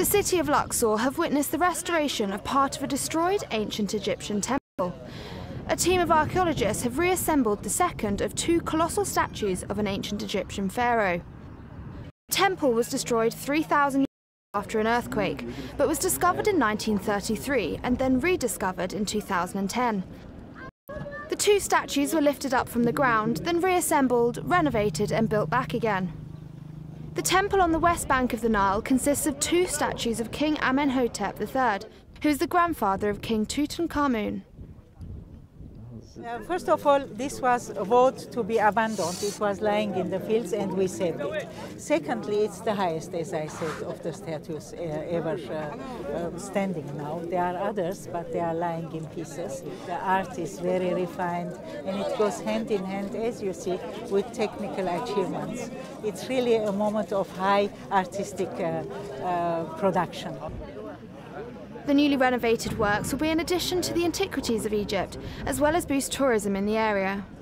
The city of Luxor have witnessed the restoration of part of a destroyed ancient Egyptian temple. A team of archaeologists have reassembled the second of two colossal statues of an ancient Egyptian pharaoh. The temple was destroyed 3,000 years after an earthquake, but was discovered in 1933 and then rediscovered in 2010. The two statues were lifted up from the ground, then reassembled, renovated and built back again. The temple on the west bank of the Nile consists of two statues of King Amenhotep III, who is the grandfather of King Tutankhamun. First of all, this was a vote to be abandoned. It was lying in the fields and we saved it. Secondly, it's the highest, as I said, of the statues ever standing now. There are others, but they are lying in pieces. The art is very refined and it goes hand in hand, as you see, with technical achievements. It's really a moment of high artistic production. The newly renovated works will be an addition to the antiquities of Egypt, as well as boost tourism in the area.